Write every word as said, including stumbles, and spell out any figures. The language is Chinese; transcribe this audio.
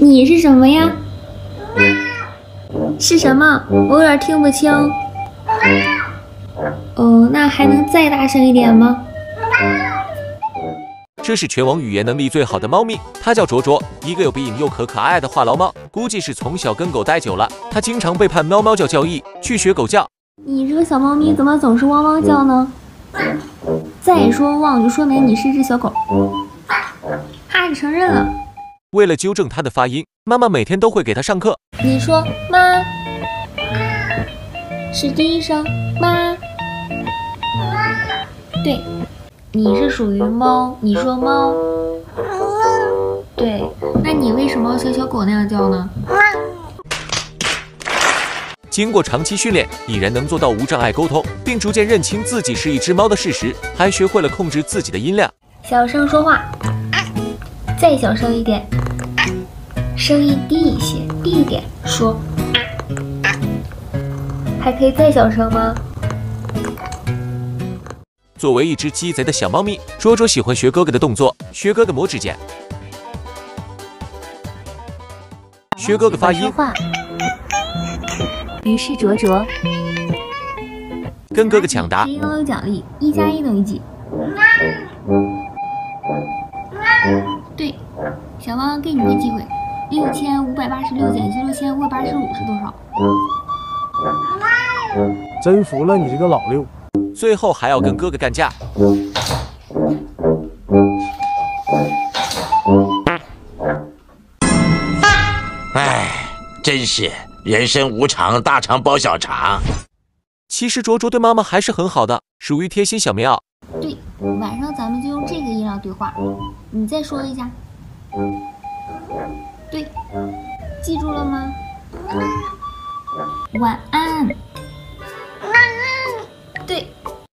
你是什么呀？是什么？我有点听不清。哦，那还能再大声一点吗？ 这是全网语言能力最好的猫咪，它叫卓卓，一个又鼻影又可可爱爱的话痨猫。估计是从小跟狗待久了，它经常背叛喵喵叫教义，去学狗叫。 你这个小猫咪怎么总是汪汪叫呢？再说汪，就说明你是只小狗。哈，你承认了。 为了纠正它的发音，妈妈每天都会给它上课。 你说妈，是第一声妈。对。你是属于猫，你说猫，对，那你为什么要像小狗那样叫呢？ 经过长期训练，蚁人能做到无障碍沟通，并逐渐认清自己是一只猫的事实，还学会了控制自己的音量。 小声说话，再小声一点，声音低一些，低一点说，还可以再小声吗？ 作为一只鸡贼的小猫咪，卓卓喜欢学哥哥的动作，学哥哥磨指甲，学哥哥发音。 于是卓卓跟哥哥抢答。 谁赢了有奖励，一加一等于几？对，小汪给你个机会，六千五百八十六减去六千五百八十五是多少？ 真服了你这个老六。 最后还要跟哥哥干架。 唉，真是人生无常，大肠包小肠。 其实卓卓对妈妈还是很好的，属于贴心小棉袄。 对，晚上咱们就用这个音量对话。你再说一下。对，记住了吗？晚安。